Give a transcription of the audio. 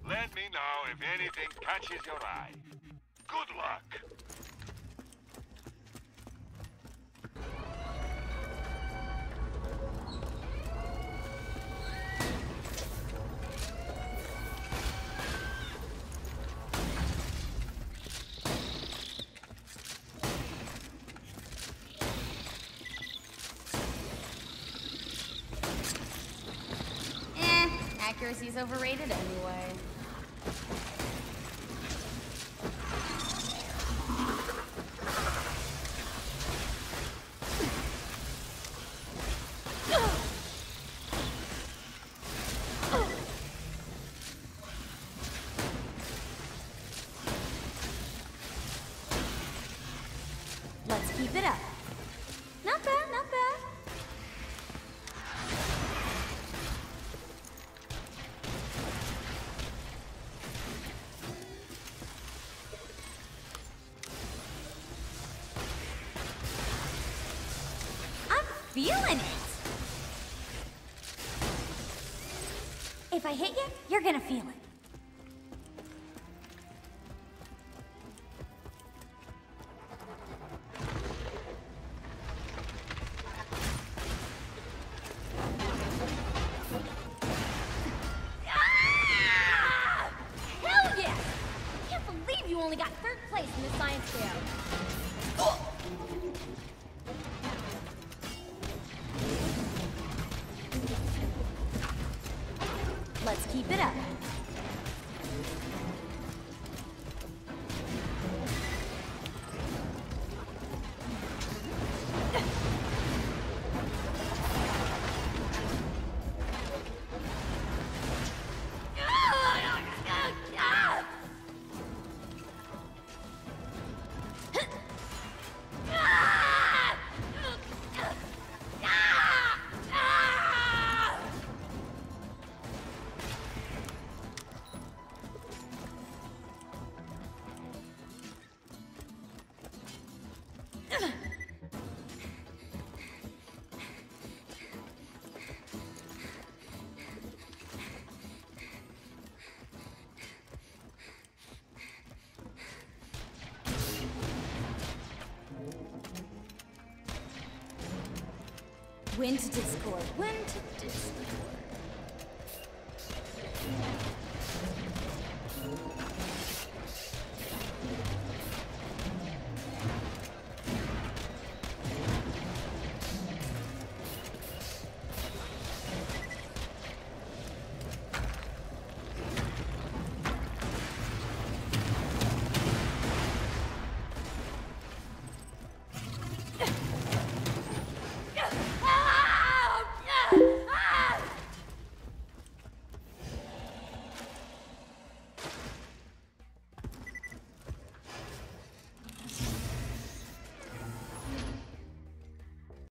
Let me know if anything catches your eye. Good luck. Accuracy's overrated anyway. Let's keep it up. Not bad, not bad. Feeling it! If I hit you, you're gonna feel it. Ah! Hell yeah! I can't believe you only got 3rd place in the science fair. Oh! Let's keep it up. When to Discord, when to Discord.